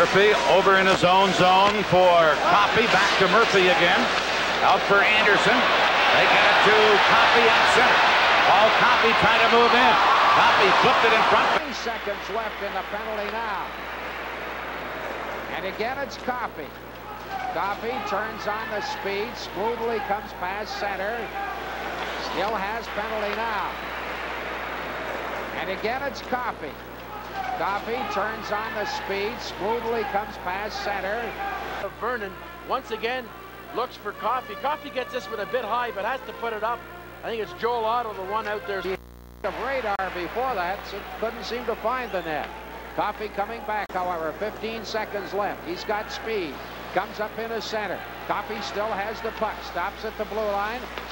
Murphy over in his own zone for Coffey. Back to Murphy again. Out for Anderson. They get it to Coffey at center. Paul Coffey trying to move in. Coffey flipped it in front. 3 seconds left in the penalty now. And again it's Coffey. Coffey turns on the speed. Smoothly comes past center. Still has penalty now. And again it's Coffey. Coffey turns on the speed, smoothly comes past center. Vernon once again looks for Coffey. Coffey gets this one a bit high, but has to put it up. I think it's Joel Otto, the one out there. Of radar before that, so couldn't seem to find the net. Coffey coming back, however, 15 seconds left. He's got speed. Comes up into center. Coffey still has the puck. Stops at the blue line.